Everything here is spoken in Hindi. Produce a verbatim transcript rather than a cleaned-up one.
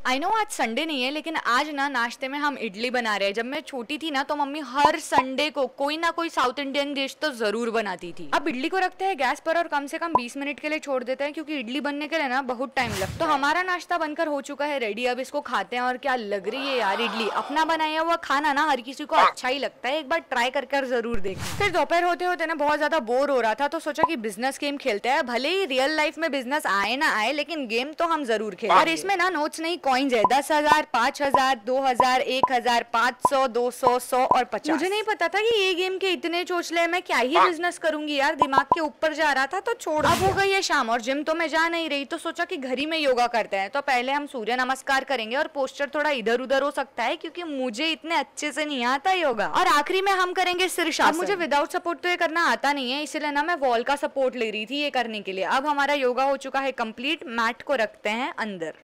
आई नो आज संडे नहीं है, लेकिन आज ना नाश्ते में हम इडली बना रहे हैं। जब मैं छोटी थी ना तो मम्मी हर संडे को कोई ना कोई साउथ इंडियन डिश तो जरूर बनाती थी। अब इडली को रखते हैं गैस पर और कम से कम बीस मिनट के लिए छोड़ देते हैं, क्योंकि इडली बनने के लिए ना बहुत टाइम लगता है। तो हमारा नाश्ता बनकर हो चुका है रेडी। अब इसको खाते हैं और क्या लग रही है यार इडली। अपना बनाया हुआ खाना ना हर किसी को अच्छा ही लगता है, एक बार ट्राई कर कर जरूर देखना। फिर दोपहर होते होते ना बहुत ज्यादा बोर हो रहा था, तो सोचा कि बिजनेस गेम खेलते हैं। भले ही रियल लाइफ में बिजनेस आए ना आए, लेकिन गेम तो हम जरूर खेलें। और इसमें ना नोट्स नहीं कॉइन्स है, दस हजार, पांच हजार, दो हजार, एक हजार, पाँच सौ, दो सौ, सौ और पचास। मुझे नहीं पता था कि ये गेम के इतने चोचले, मैं क्या ही बिजनेस करूंगी यार। दिमाग के ऊपर जा रहा था तो छोड़। अब हो गई है शाम और जिम तो मैं जा नहीं रही, तो सोचा कि घर ही में योगा करते हैं। तो पहले हम सूर्य नमस्कार करेंगे और पोस्चर थोड़ा इधर उधर हो सकता है, क्योंकि मुझे इतने अच्छे से नहीं आता योगा। और आखिरी में हम करेंगे शीर्षासन। मुझे विदाउट सपोर्ट तो ये करना आता नहीं है, इसलिए ना मैं वॉल का सपोर्ट ले रही थी ये करने के लिए। अब हमारा योगा हो चुका है कंप्लीट। मैट को रखते हैं अंदर।